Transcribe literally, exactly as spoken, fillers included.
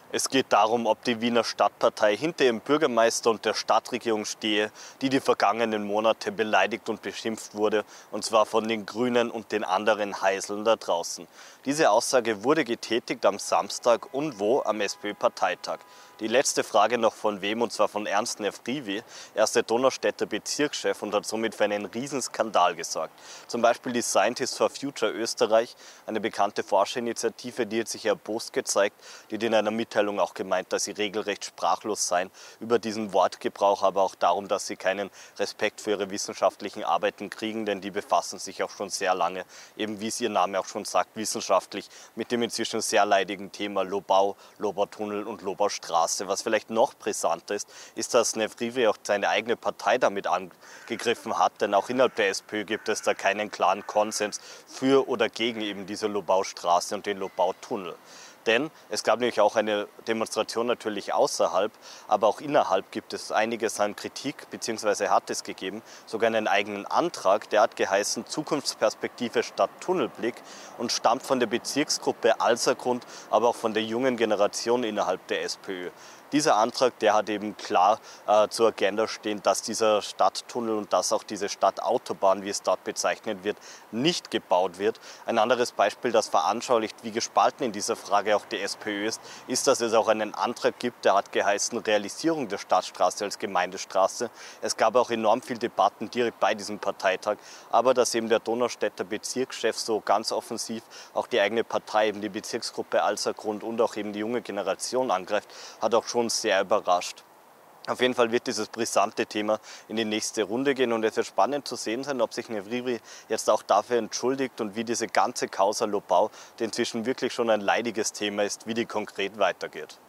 Es geht darum, ob die Wiener Stadtpartei hinter ihrem Bürgermeister und der Stadtregierung stehe, die die vergangenen Monate beleidigt und beschimpft wurde, und zwar von den Grünen und den anderen Heiseln da draußen. Diese Aussage wurde getätigt am Samstag und wo? Am SPÖ-Parteitag. Die letzte Frage noch von wem, und zwar von Ernst Nefrivi. Er ist der Donaustädter Bezirkschef und hat somit für einen Riesenskandal gesorgt. Zum Beispiel die Scientists for Future Österreich, eine bekannte Forscherinitiative, die hat sich erbost gezeigt, die hat in einer Mitteilung auch gemeint, dass sie regelrecht sprachlos seien über diesen Wortgebrauch, aber auch darum, dass sie keinen Respekt für ihre wissenschaftlichen Arbeiten kriegen, denn die befassen sich auch schon sehr lange, eben wie es ihr Name auch schon sagt, wissenschaftlich mit dem inzwischen sehr leidigen Thema Lobau, Lobautunnel und Lobaustraße. Was vielleicht noch brisanter ist, ist, dass Nefrivi auch seine eigene Partei damit angegriffen hat, denn auch innerhalb der SPÖ gibt es da keinen klaren Konsens für oder gegen eben diese Lobaustraße und den Lobautunnel. Denn es gab nämlich auch eine Demonstration natürlich außerhalb, aber auch innerhalb gibt es einiges an Kritik, beziehungsweise hat es gegeben, sogar einen eigenen Antrag, der hat geheißen Zukunftsperspektive statt Tunnelblick und stammt von der Bezirksgruppe Alsergrund, aber auch von der jungen Generation innerhalb der SPÖ. Dieser Antrag, der hat eben klar äh, zur Agenda stehen, dass dieser Stadttunnel und dass auch diese Stadtautobahn, wie es dort bezeichnet wird, nicht gebaut wird. Ein anderes Beispiel, das veranschaulicht, wie gespalten in dieser Frage auch die SPÖ ist, ist, dass es auch einen Antrag gibt, der hat geheißen Realisierung der Stadtstraße als Gemeindestraße. Es gab auch enorm viele Debatten direkt bei diesem Parteitag, aber dass eben der Donaustädter Bezirkschef so ganz offensiv auch die eigene Partei, eben die Bezirksgruppe Alsergrund und auch eben die junge Generation angreift, hat auch schon sehr überrascht. Auf jeden Fall wird dieses brisante Thema in die nächste Runde gehen und es wird spannend zu sehen sein, ob sich Nefrivi jetzt auch dafür entschuldigt und wie diese ganze Causa Lobau, die inzwischen wirklich schon ein leidiges Thema ist, wie die konkret weitergeht.